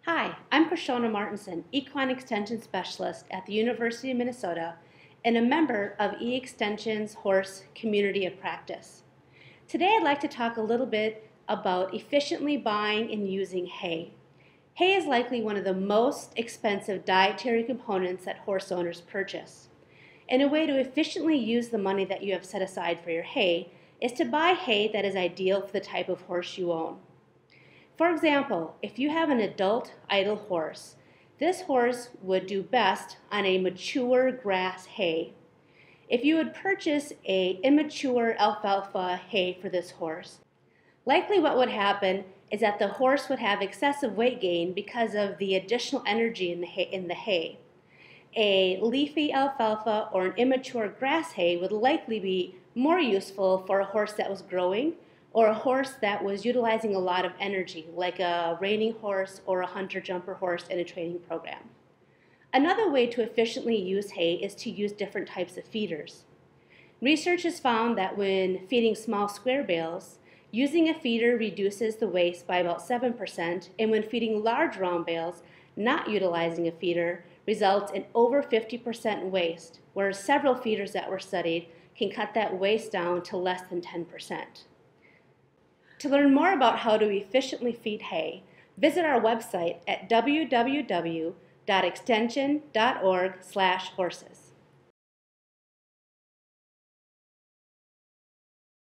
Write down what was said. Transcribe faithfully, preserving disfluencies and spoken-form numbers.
Hi, I'm Krishona Martinson, Equine Extension Specialist at the University of Minnesota and a member of eXtension's Horse Community of Practice. Today I'd like to talk a little bit about efficiently buying and using hay. Hay is likely one of the most expensive dietary components that horse owners purchase. And a way to efficiently use the money that you have set aside for your hay is to buy hay that is ideal for the type of horse you own. For example, if you have an adult idle horse, this horse would do best on a mature grass hay. If you would purchase a immature alfalfa hay for this horse, likely what would happen is that the horse would have excessive weight gain because of the additional energy in the hay. In the hay. A leafy alfalfa or an immature grass hay would likely be more useful for a horse that was growing or a horse that was utilizing a lot of energy, like a reining horse or a hunter-jumper horse in a training program. Another way to efficiently use hay is to use different types of feeders. Research has found that when feeding small square bales, using a feeder reduces the waste by about seven percent, and when feeding large round bales, not utilizing a feeder results in over fifty percent waste, whereas several feeders that were studied can cut that waste down to less than ten percent. To learn more about how to efficiently feed hay, visit our website at w w w dot extension dot org slash horses.